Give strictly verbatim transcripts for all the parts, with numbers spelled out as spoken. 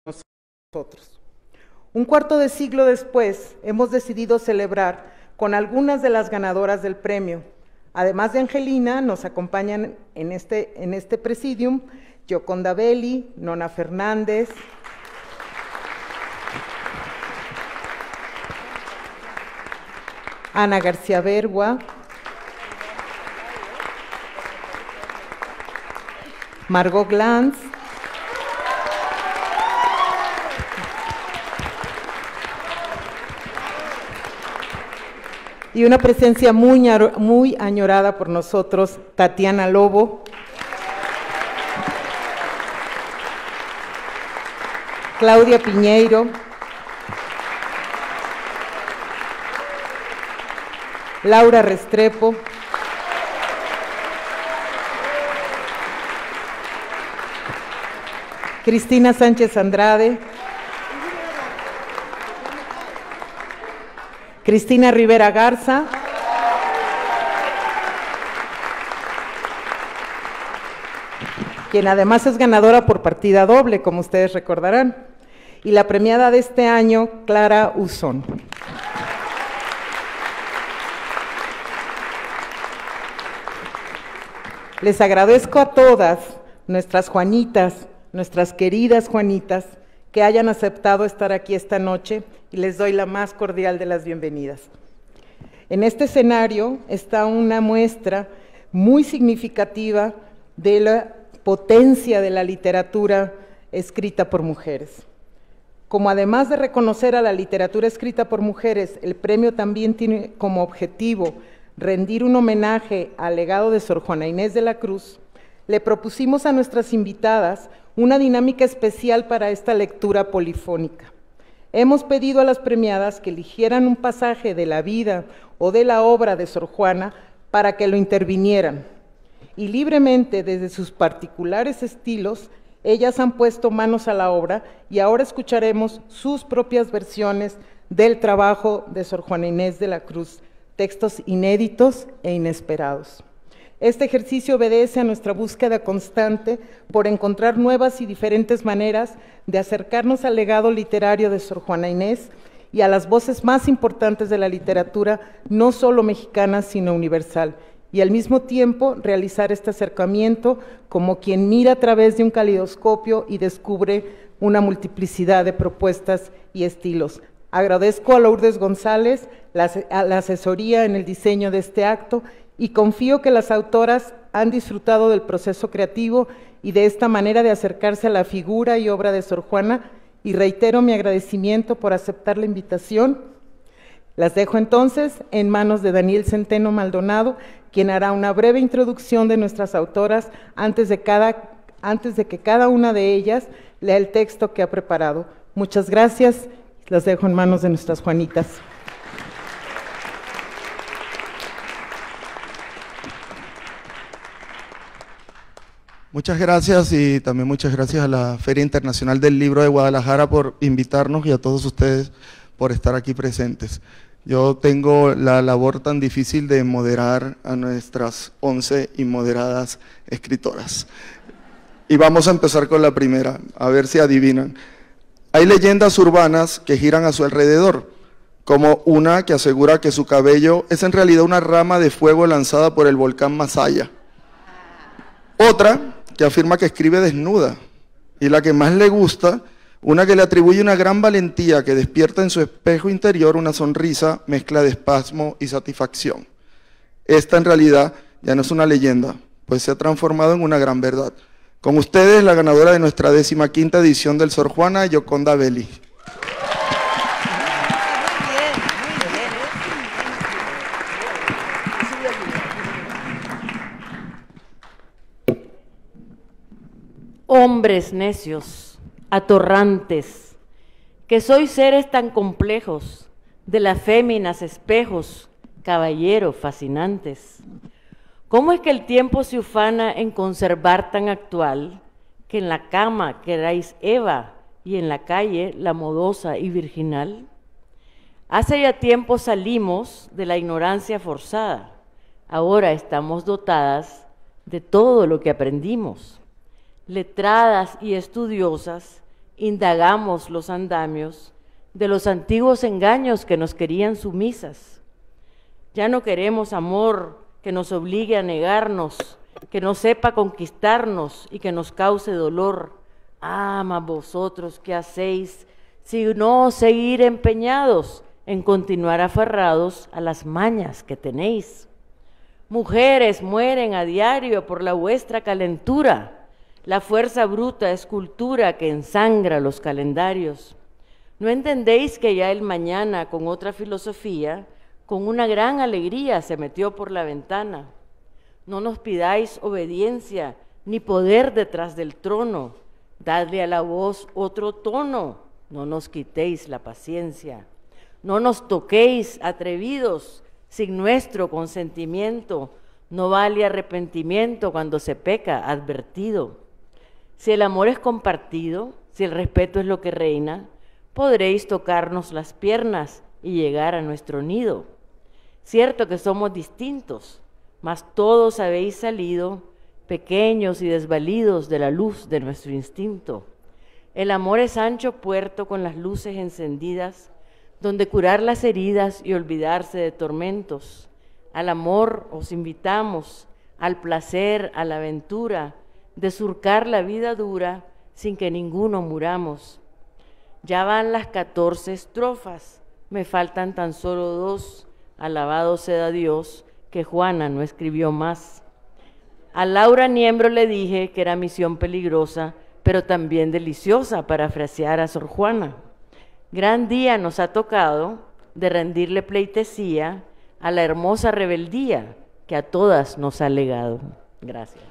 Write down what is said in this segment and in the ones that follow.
nosotros. Un cuarto de siglo después, hemos decidido celebrar con algunas de las ganadoras del premio. Además de Angelina, nos acompañan en este, en este presidium Gioconda Belli, Nona Fernández, Ana García Bergua, Margot Glantz, y una presencia muy, muy añorada por nosotros, Tatiana Lobo, Claudia Piñeiro, Laura Restrepo, Cristina Sánchez Andrade, Cristina Rivera Garza, quien además es ganadora por partida doble, como ustedes recordarán, y la premiada de este año, Clara Usón. Les agradezco a todas nuestras Juanitas, nuestras queridas Juanitas, que hayan aceptado estar aquí esta noche y les doy la más cordial de las bienvenidas. En este escenario está una muestra muy significativa de la potencia de la literatura escrita por mujeres. Como además de reconocer a la literatura escrita por mujeres, el premio también tiene como objetivo rendir un homenaje al legado de Sor Juana Inés de la Cruz, le propusimos a nuestras invitadas una dinámica especial para esta lectura polifónica. Hemos pedido a las premiadas que eligieran un pasaje de la vida o de la obra de Sor Juana para que lo intervinieran. Y libremente, desde sus particulares estilos, ellas han puesto manos a la obra y ahora escucharemos sus propias versiones del trabajo de Sor Juana Inés de la Cruz, textos inéditos e inesperados. Este ejercicio obedece a nuestra búsqueda constante por encontrar nuevas y diferentes maneras de acercarnos al legado literario de Sor Juana Inés y a las voces más importantes de la literatura, no solo mexicana, sino universal, y al mismo tiempo realizar este acercamiento como quien mira a través de un calidoscopio y descubre una multiplicidad de propuestas y estilos. Agradezco a Lourdes González la, a la asesoría en el diseño de este acto y confío que las autoras han disfrutado del proceso creativo y de esta manera de acercarse a la figura y obra de Sor Juana, y reitero mi agradecimiento por aceptar la invitación. Las dejo entonces en manos de Daniel Centeno Maldonado, quien hará una breve introducción de nuestras autoras antes de, cada, antes de que cada una de ellas lea el texto que ha preparado. Muchas gracias. Las dejo en manos de nuestras Juanitas. Muchas gracias y también muchas gracias a la Feria Internacional del Libro de Guadalajara por invitarnos y a todos ustedes por estar aquí presentes. Yo tengo la labor tan difícil de moderar a nuestras once inmoderadas escritoras. Y vamos a empezar con la primera, a ver si adivinan. Hay leyendas urbanas que giran a su alrededor, como una que asegura que su cabello es en realidad una rama de fuego lanzada por el volcán Masaya. Otra que afirma que escribe desnuda, y la que más le gusta, una que le atribuye una gran valentía que despierta en su espejo interior una sonrisa mezcla de espasmo y satisfacción. Esta en realidad ya no es una leyenda, pues se ha transformado en una gran verdad. Con ustedes, la ganadora de nuestra décima quinta edición del Sor Juana, Gioconda Belli. Hombres necios, atorrantes, que sois seres tan complejos, de las féminas espejos, caballeros fascinantes. ¿Cómo es que el tiempo se ufana en conservar tan actual, que en la cama queráis Eva y en la calle la modosa y virginal? Hace ya tiempo salimos de la ignorancia forzada, ahora estamos dotadas de todo lo que aprendimos, letradas y estudiosas, indagamos los andamios de los antiguos engaños que nos querían sumisas. Ya no queremos amor que nos obligue a negarnos, que no sepa conquistarnos y que nos cause dolor. Ah, mas vosotros, ¿qué hacéis si no seguir empeñados en continuar aferrados a las mañas que tenéis? Mujeres mueren a diario por la vuestra calentura. La fuerza bruta es cultura que ensangra los calendarios. ¿No entendéis que ya el mañana, con otra filosofía, con una gran alegría se metió por la ventana? No nos pidáis obediencia ni poder detrás del trono. Dadle a la voz otro tono. No nos quitéis la paciencia. No nos toquéis atrevidos sin nuestro consentimiento. No vale arrepentimiento cuando se peca advertido. Si el amor es compartido, si el respeto es lo que reina, podréis tocarnos las piernas y llegar a nuestro nido. Cierto que somos distintos, mas todos habéis salido pequeños y desvalidos de la luz de nuestro instinto. El amor es ancho puerto con las luces encendidas, donde curar las heridas y olvidarse de tormentos. Al amor os invitamos, al placer, a la aventura, de surcar la vida dura sin que ninguno muramos. Ya van las catorce estrofas, me faltan tan solo dos. Alabado sea Dios, que Juana no escribió más. A Laura Niembro le dije que era misión peligrosa, pero también deliciosa, para frasear a Sor Juana. Gran día nos ha tocado de rendirle pleitesía a la hermosa rebeldía que a todas nos ha legado. Gracias.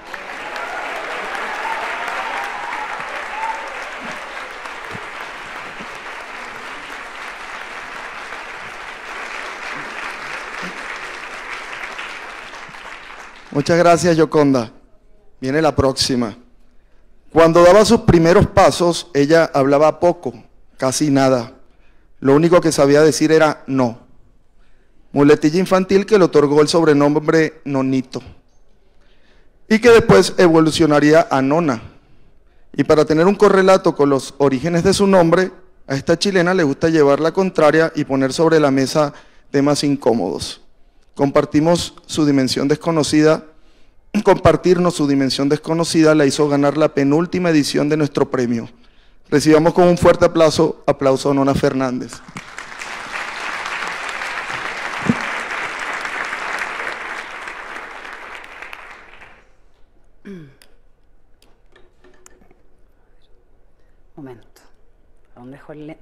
Muchas gracias, Yoconda. Viene la próxima. Cuando daba sus primeros pasos, ella hablaba poco, casi nada. Lo único que sabía decir era no. Muletilla infantil que le otorgó el sobrenombre Nonito. Y que después evolucionaría a Nona. Y para tener un correlato con los orígenes de su nombre, a esta chilena le gusta llevar la contraria y poner sobre la mesa temas incómodos. Compartimos su dimensión desconocida, compartirnos su dimensión desconocida la hizo ganar la penúltima edición de nuestro premio. Recibamos con un fuerte aplauso, aplauso a Nona Fernández. Momento. ¿A dónde dejó el le-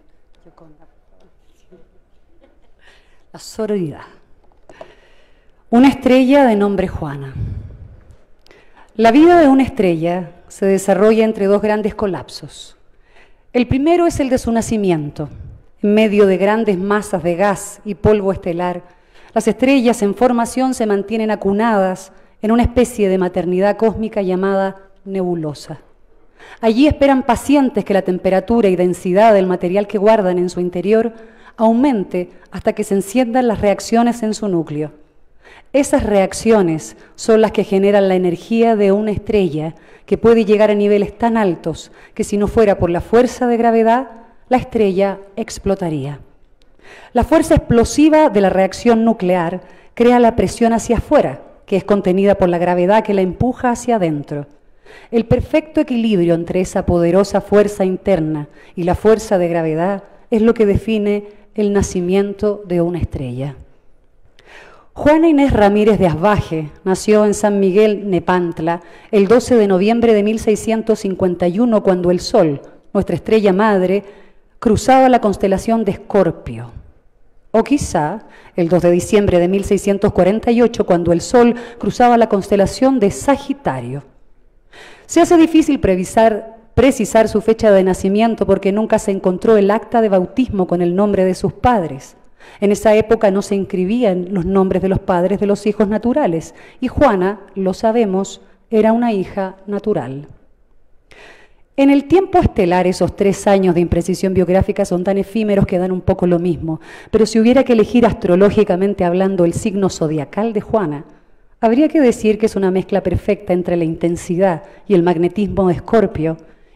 La sororidad. Una estrella de nombre Juana. La vida de una estrella se desarrolla entre dos grandes colapsos. El primero es el de su nacimiento. En medio de grandes masas de gas y polvo estelar, las estrellas en formación se mantienen acunadas en una especie de maternidad cósmica llamada nebulosa. Allí esperan pacientes que la temperatura y densidad del material que guardan en su interior aumente hasta que se enciendan las reacciones en su núcleo. Esas reacciones son las que generan la energía de una estrella que puede llegar a niveles tan altos que si no fuera por la fuerza de gravedad, la estrella explotaría. La fuerza explosiva de la reacción nuclear crea la presión hacia afuera, que es contenida por la gravedad que la empuja hacia adentro. El perfecto equilibrio entre esa poderosa fuerza interna y la fuerza de gravedad es lo que define el nacimiento de una estrella. Juana Inés Ramírez de Asbaje nació en San Miguel, Nepantla, el doce de noviembre de mil seiscientos cincuenta y uno, cuando el Sol, nuestra estrella madre, cruzaba la constelación de Escorpio. O quizá el dos de diciembre de mil seiscientos cuarenta y ocho, cuando el Sol cruzaba la constelación de Sagitario. Se hace difícil previsar, precisar su fecha de nacimiento porque nunca se encontró el acta de bautismo con el nombre de sus padres. En esa época no se inscribían los nombres de los padres de los hijos naturales y Juana, lo sabemos, era una hija natural. En el tiempo estelar, esos tres años de imprecisión biográfica son tan efímeros que dan un poco lo mismo, pero si hubiera que elegir astrológicamente hablando el signo zodiacal de Juana, habría que decir que es una mezcla perfecta entre la intensidad y el magnetismo de Escorpio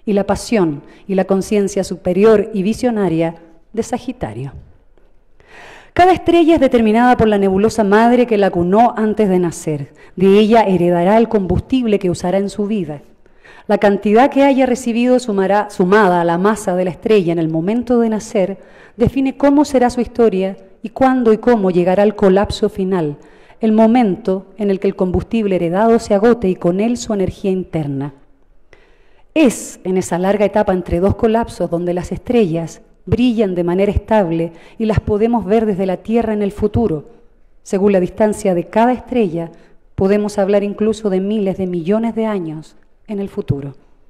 y la pasión y la conciencia superior y visionaria de Sagitario. Cada estrella es determinada por la nebulosa madre que la cunó antes de nacer. De ella heredará el combustible que usará en su vida. La cantidad que haya recibido sumará, sumada a la masa de la estrella en el momento de nacer, define cómo será su historia y cuándo y cómo llegará al colapso final, el momento en el que el combustible heredado se agote y con él su energía interna. Es en esa larga etapa entre dos colapsos donde las estrellas brillan de manera estable y las podemos ver desde la Tierra en el futuro. Según la distancia de cada estrella, podemos hablar incluso de miles de millones de años en el futuro.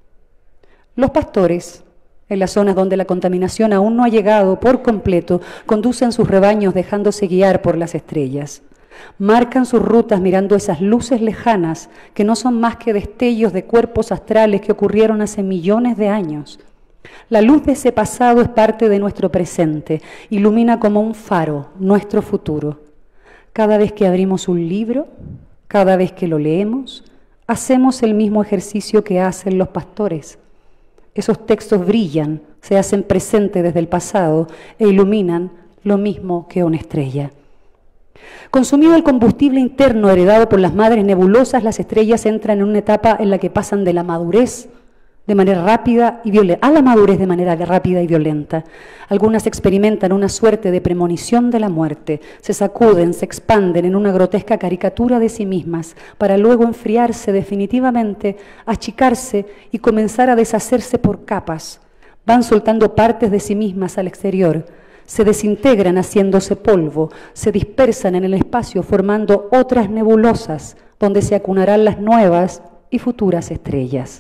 Los pastores, en las zonas donde la contaminación aún no ha llegado por completo, conducen sus rebaños dejándose guiar por las estrellas. Marcan sus rutas mirando esas luces lejanas que no son más que destellos de cuerpos astrales que ocurrieron hace millones de años. La luz de ese pasado es parte de nuestro presente, ilumina como un faro nuestro futuro. Cada vez que abrimos un libro, cada vez que lo leemos, hacemos el mismo ejercicio que hacen los pastores. Esos textos brillan, se hacen presentes desde el pasado e iluminan lo mismo que una estrella. Consumido el combustible interno heredado por las madres nebulosas, las estrellas entran en una etapa en la que pasan de la madurez de manera rápida y violenta, a la madurez de manera rápida y violenta. Algunas experimentan una suerte de premonición de la muerte, se sacuden, se expanden en una grotesca caricatura de sí mismas, para luego enfriarse definitivamente, achicarse y comenzar a deshacerse por capas. Van soltando partes de sí mismas al exterior, se desintegran haciéndose polvo, se dispersan en el espacio formando otras nebulosas, donde se acunarán las nuevas y futuras estrellas.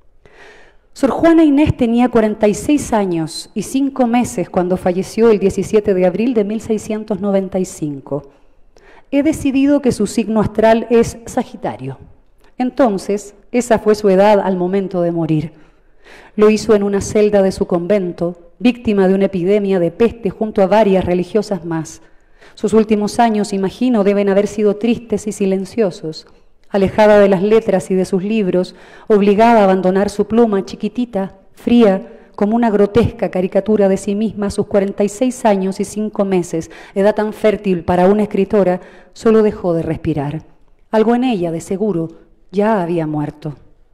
Sor Juana Inés tenía cuarenta y seis años y cinco meses cuando falleció el diecisiete de abril de mil seiscientos noventa y cinco. He decidido que su signo astral es Sagitario. Entonces, esa fue su edad al momento de morir. Lo hizo en una celda de su convento, víctima de una epidemia de peste junto a varias religiosas más. Sus últimos años, imagino, deben haber sido tristes y silenciosos. Alejada de las letras y de sus libros, obligada a abandonar su pluma chiquitita, fría, como una grotesca caricatura de sí misma a sus cuarenta y seis años y cinco meses, edad tan fértil para una escritora, solo dejó de respirar. Algo en ella, de seguro, ya había muerto.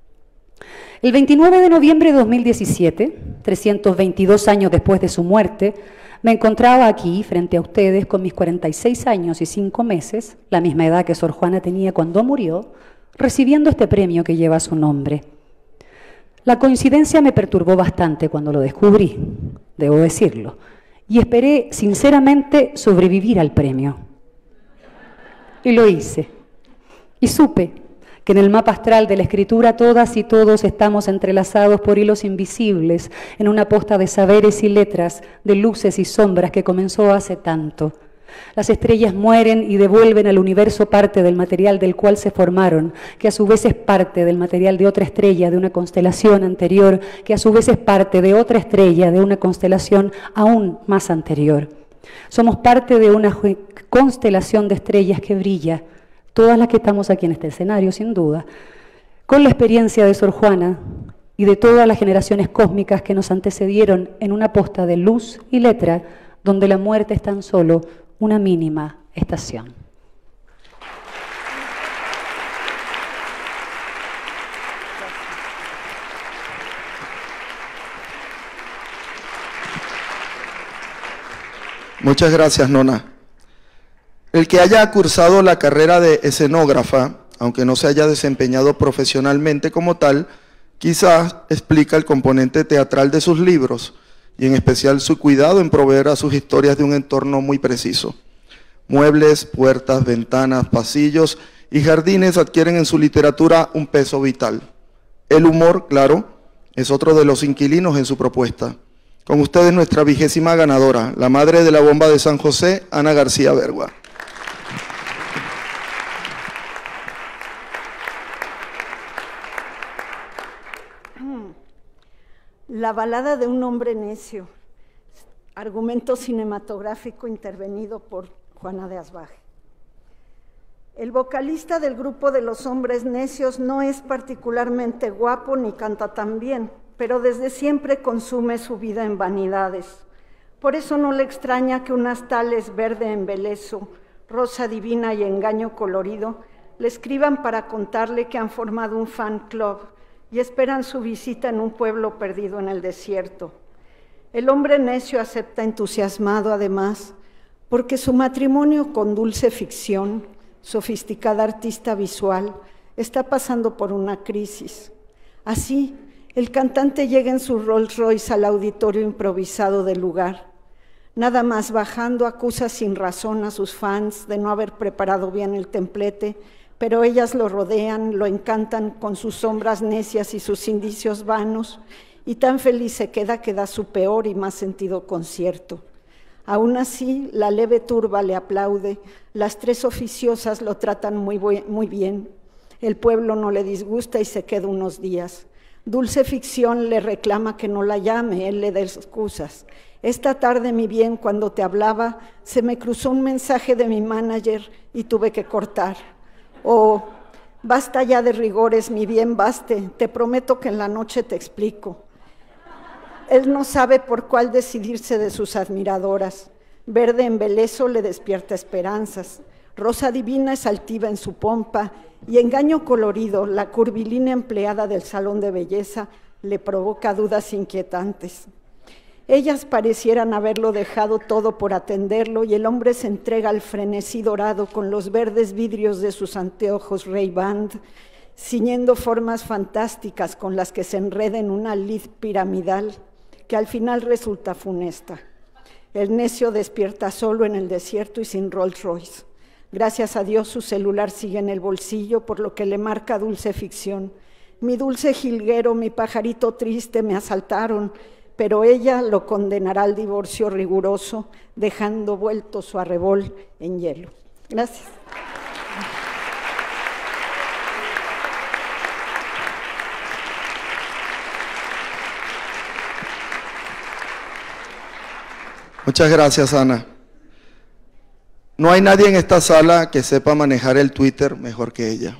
El veintinueve de noviembre de dos mil diecisiete, trescientos veintidós años después de su muerte, me encontraba aquí, frente a ustedes, con mis cuarenta y seis años y cinco meses, la misma edad que Sor Juana tenía cuando murió, recibiendo este premio que lleva su nombre. La coincidencia me perturbó bastante cuando lo descubrí, debo decirlo, y esperé sinceramente sobrevivir al premio. Y lo hice. Y supe que en el mapa astral de la escritura todas y todos estamos entrelazados por hilos invisibles en una posta de saberes y letras, de luces y sombras que comenzó hace tanto. Las estrellas mueren y devuelven al universo parte del material del cual se formaron, que a su vez es parte del material de otra estrella de una constelación anterior, que a su vez es parte de otra estrella de una constelación aún más anterior. Somos parte de una constelación de estrellas que brilla, todas las que estamos aquí en este escenario, sin duda, con la experiencia de Sor Juana y de todas las generaciones cósmicas que nos antecedieron en una posta de luz y letra, donde la muerte es tan solo una mínima estación. Muchas gracias, Nona. El que haya cursado la carrera de escenógrafa, aunque no se haya desempeñado profesionalmente como tal, quizás explica el componente teatral de sus libros y en especial su cuidado en proveer a sus historias de un entorno muy preciso. Muebles, puertas, ventanas, pasillos y jardines adquieren en su literatura un peso vital. El humor, claro, es otro de los inquilinos en su propuesta. Con ustedes nuestra vigésima ganadora, la madre de la bomba de San José, Ana García Bergua. La balada de un hombre necio, argumento cinematográfico intervenido por Juana de Asbaje. El vocalista del grupo de los hombres necios no es particularmente guapo ni canta tan bien, pero desde siempre consume su vida en vanidades. Por eso no le extraña que unas tales Verde embeleso, Rosa divina y Engaño colorido le escriban para contarle que han formado un fan club y esperan su visita en un pueblo perdido en el desierto. El hombre necio acepta entusiasmado, además, porque su matrimonio con Dulce Ficción, sofisticada artista visual, está pasando por una crisis. Así, el cantante llega en su Rolls Royce al auditorio improvisado del lugar. Nada más bajando, acusa sin razón a sus fans de no haber preparado bien el templete, pero ellas lo rodean, lo encantan con sus sombras necias y sus indicios vanos, y tan feliz se queda que da su peor y más sentido concierto. Aún así, la leve turba le aplaude, las tres oficiosas lo tratan muy, muy bien, el pueblo no le disgusta y se queda unos días. Dulce Ficción le reclama que no la llame, él le da excusas. Esta tarde, mi bien, cuando te hablaba, se me cruzó un mensaje de mi manager y tuve que cortar. O, basta ya de rigores, mi bien, baste, te prometo que en la noche te explico. Él no sabe por cuál decidirse de sus admiradoras. Verde embeleso le despierta esperanzas. Rosa divina es altiva en su pompa y Engaño colorido, la curvilínea empleada del salón de belleza, le provoca dudas inquietantes. Ellas parecieran haberlo dejado todo por atenderlo y el hombre se entrega al frenesí dorado con los verdes vidrios de sus anteojos Ray-Ban, ciñendo formas fantásticas con las que se enreda en una lid piramidal que al final resulta funesta. El necio despierta solo en el desierto y sin Rolls Royce. Gracias a Dios su celular sigue en el bolsillo, por lo que le marca Dulce Ficción. Mi dulce jilguero, mi pajarito triste, me asaltaron, pero ella lo condenará al divorcio riguroso, dejando vuelto su arrebol en hielo. Gracias. Muchas gracias, Ana. No hay nadie en esta sala que sepa manejar el Twitter mejor que ella.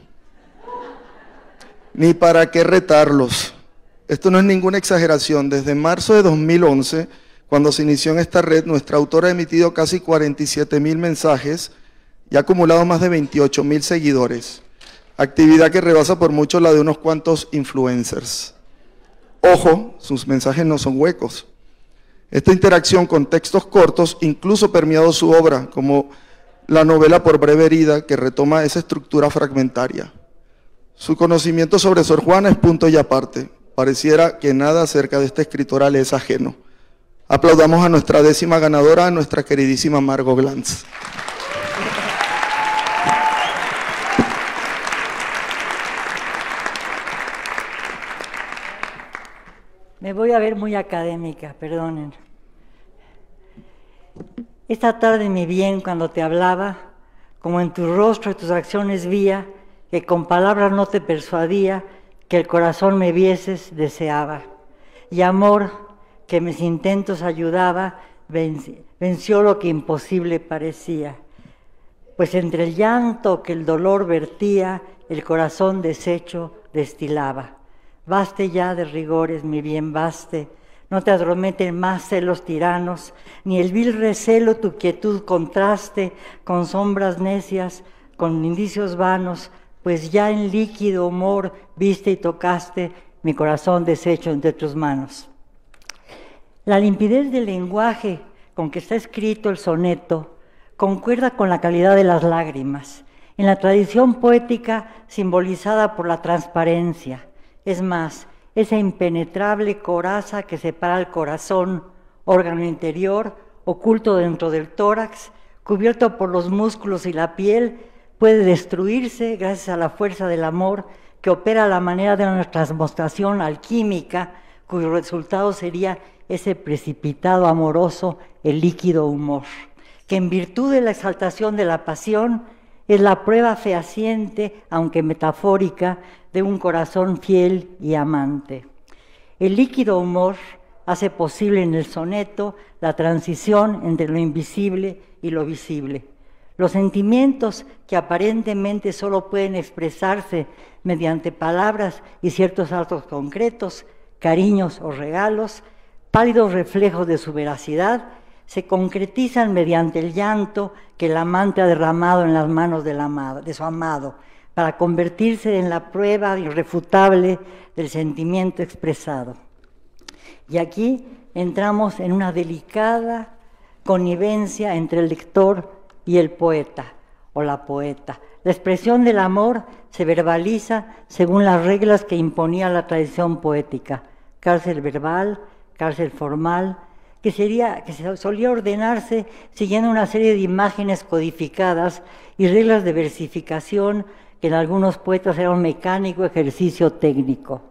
Ni para qué retarlos. Esto no es ninguna exageración. Desde marzo de dos mil once, cuando se inició en esta red, nuestra autora ha emitido casi cuarenta y siete mil mensajes y ha acumulado más de veintiocho mil seguidores. Actividad que rebasa por mucho la de unos cuantos influencers. Ojo, sus mensajes no son huecos. Esta interacción con textos cortos incluso ha permeado su obra, como la novela Por breve herida, que retoma esa estructura fragmentaria. Su conocimiento sobre Sor Juana es punto y aparte. Pareciera que nada acerca de esta escritora le es ajeno. Aplaudamos a nuestra décima ganadora, a nuestra queridísima Margot Glantz. Me voy a ver muy académica, perdonen. Esta tarde, mi bien, cuando te hablaba, como en tu rostro y tus acciones vía, que con palabras no te persuadía, que el corazón me vieses, deseaba. Y amor, que mis intentos ayudaba, venció lo que imposible parecía. Pues entre el llanto que el dolor vertía, el corazón deshecho destilaba. Baste ya de rigores, mi bien, baste. No te adrometen más celos tiranos, ni el vil recelo tu quietud contraste con sombras necias, con indicios vanos, pues ya en líquido humor viste y tocaste mi corazón deshecho entre tus manos. La limpidez del lenguaje con que está escrito el soneto concuerda con la calidad de las lágrimas, en la tradición poética simbolizada por la transparencia. Es más, esa impenetrable coraza que separa el corazón, órgano interior, oculto dentro del tórax, cubierto por los músculos y la piel, puede destruirse gracias a la fuerza del amor que opera a la manera de una transmutación alquímica, cuyo resultado sería ese precipitado amoroso, el líquido humor, que en virtud de la exaltación de la pasión es la prueba fehaciente, aunque metafórica, de un corazón fiel y amante. El líquido humor hace posible en el soneto la transición entre lo invisible y lo visible. Los sentimientos que aparentemente solo pueden expresarse mediante palabras y ciertos actos concretos cariños o regalos, pálidos reflejos de su veracidad, se concretizan mediante el llanto que el amante ha derramado en las manos del amado, de su amado, para convertirse en la prueba irrefutable del sentimiento expresado. Y aquí entramos en una delicada connivencia entre el lector y el poeta o la poeta. La expresión del amor se verbaliza según las reglas que imponía la tradición poética, cárcel verbal, cárcel formal, que, sería, que se solía ordenarse siguiendo una serie de imágenes codificadas y reglas de versificación que en algunos poetas era un mecánico ejercicio técnico.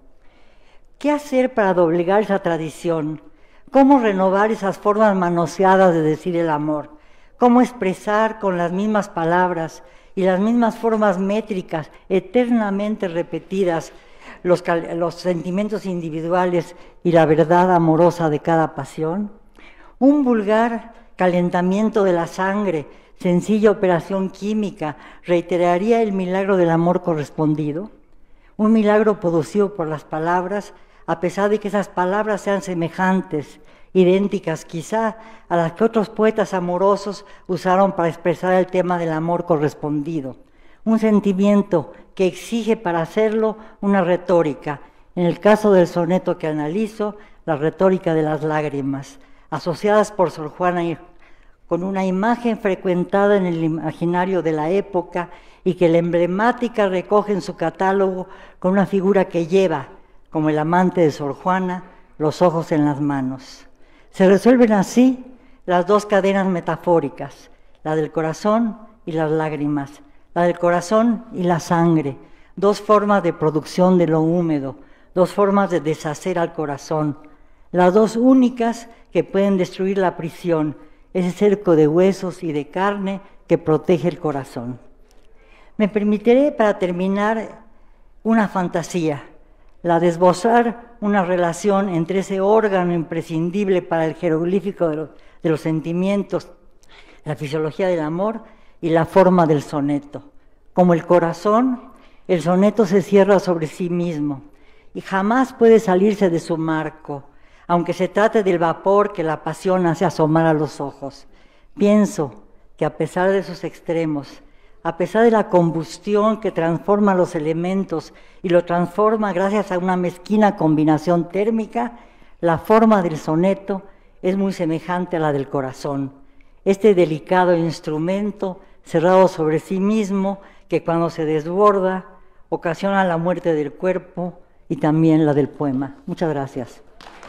¿Qué hacer para doblegar esa tradición? ¿Cómo renovar esas formas manoseadas de decir el amor? ¿Cómo expresar con las mismas palabras y las mismas formas métricas eternamente repetidas los, los sentimientos individuales y la verdad amorosa de cada pasión? Un vulgar calentamiento de la sangre, sencilla operación química, reiteraría el milagro del amor correspondido. Un milagro producido por las palabras, a pesar de que esas palabras sean semejantes, idénticas quizá a las que otros poetas amorosos usaron para expresar el tema del amor correspondido. Un sentimiento que exige para hacerlo una retórica. En el caso del soneto que analizo, la retórica de las lágrimas, asociadas por Sor Juana con una imagen frecuentada en el imaginario de la época y que la emblemática recoge en su catálogo con una figura que lleva, como el amante de Sor Juana, los ojos en las manos. Se resuelven así las dos cadenas metafóricas, la del corazón y las lágrimas, la del corazón y la sangre, dos formas de producción de lo húmedo, dos formas de deshacer al corazón, las dos únicas que pueden destruir la prisión, ese cerco de huesos y de carne que protege el corazón. Me permitiré, para terminar, una fantasía, la de esbozar una relación entre ese órgano imprescindible para el jeroglífico de los, de los sentimientos, la fisiología del amor y la forma del soneto. Como el corazón, el soneto se cierra sobre sí mismo y jamás puede salirse de su marco, aunque se trate del vapor que la pasión hace asomar a los ojos. Pienso que a pesar de sus extremos, a pesar de la combustión que transforma los elementos y lo transforma gracias a una mezquina combinación térmica, la forma del soneto es muy semejante a la del corazón. Este delicado instrumento cerrado sobre sí mismo que cuando se desborda ocasiona la muerte del cuerpo y también la del poema. Muchas gracias.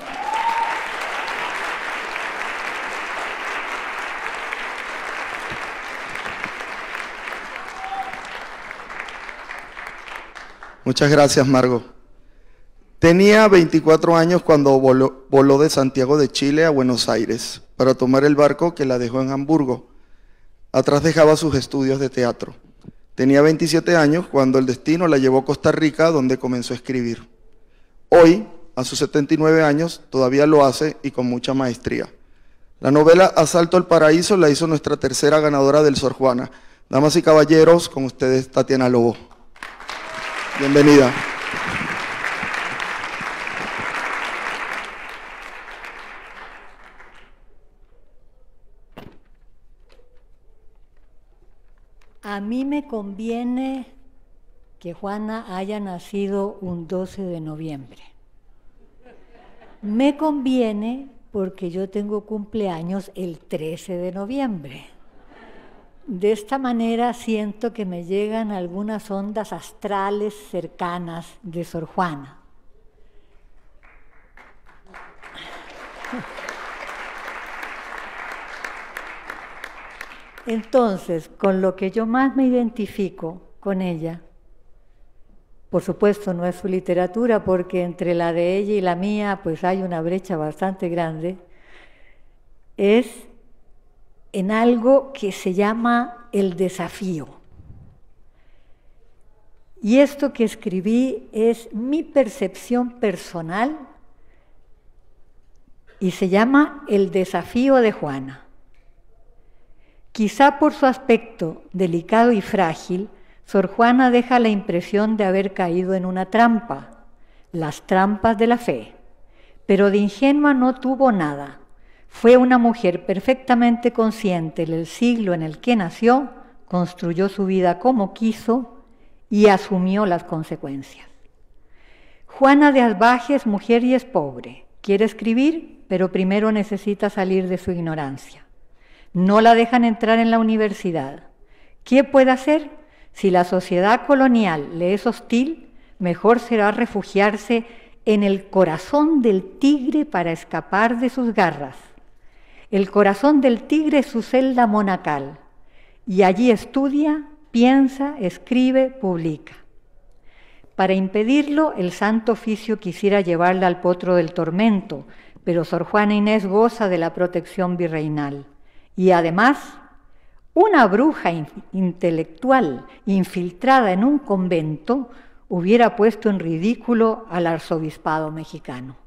Muchas gracias, Margo. Tenía veinticuatro años cuando voló, voló de Santiago de Chile a Buenos Aires para tomar el barco que la dejó en Hamburgo. Atrás dejaba sus estudios de teatro. Tenía veintisiete años cuando el destino la llevó a Costa Rica, donde comenzó a escribir. Hoy, a sus setenta y nueve años, todavía lo hace y con mucha maestría. La novela Asalto al Paraíso la hizo nuestra tercera ganadora del Sor Juana. Damas y caballeros, con ustedes Tatiana Lobo. Bienvenida. A mí me conviene que Juana haya nacido un doce de noviembre. Me conviene porque yo tengo cumpleaños el trece de noviembre. De esta manera siento que me llegan algunas ondas astrales cercanas de Sor Juana. Entonces, con lo que yo más me identifico con ella, por supuesto no es su literatura, porque entre la de ella y la mía pues hay una brecha bastante grande, es en algo que se llama el desafío. Y esto que escribí es mi percepción personal y se llama El desafío de Juana. Quizá por su aspecto delicado y frágil, Sor Juana deja la impresión de haber caído en una trampa, las trampas de la fe. pero de ingenua no tuvo nada. Fue una mujer perfectamente consciente del siglo en el que nació, construyó su vida como quiso y asumió las consecuencias. Juana de Asbaje es mujer y es pobre. Quiere escribir, pero primero necesita salir de su ignorancia. No la dejan entrar en la universidad. ¿Qué puede hacer? Si la sociedad colonial le es hostil, mejor será refugiarse en el corazón del tigre para escapar de sus garras. El corazón del tigre es su celda monacal, y allí estudia, piensa, escribe, publica. Para impedirlo, el Santo Oficio quisiera llevarla al potro del tormento, pero Sor Juana Inés goza de la protección virreinal. Y además, una bruja in- intelectual infiltrada en un convento hubiera puesto en ridículo al arzobispado mexicano.